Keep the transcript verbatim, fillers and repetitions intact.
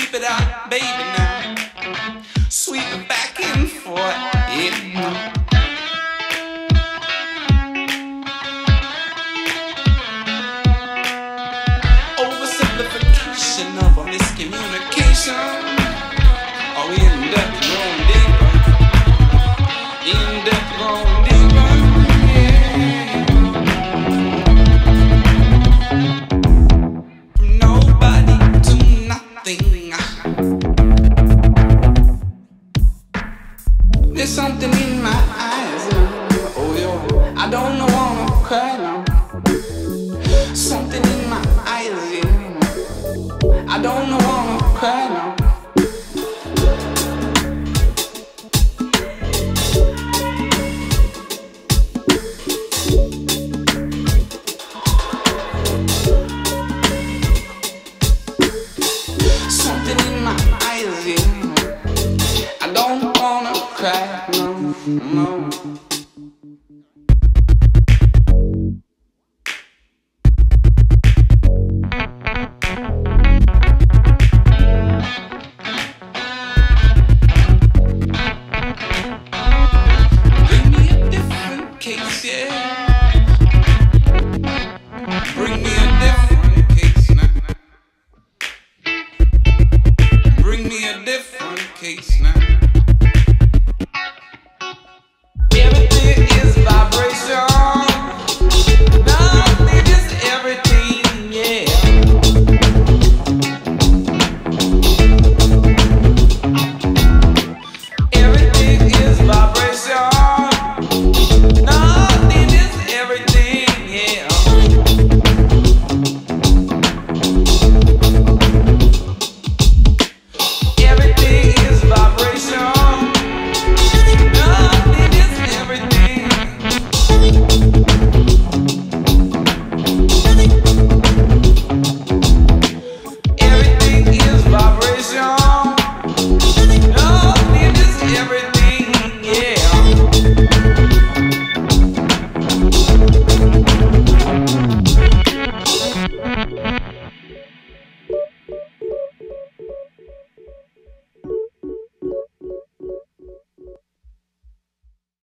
sweep it out, baby, now. Sweep it back and forth, yeah. Oversimplification of a miscommunication. Are we in depth, going deeper? In depth, going deeper, yeah. From nobody to nothing. There's something in my eyes, oh yeah. I don't know, wanna cry now. Something in my eyes, yeah. I don't know, wanna cry now. Something in my eyes, yeah. I don't wanna cry, no, no.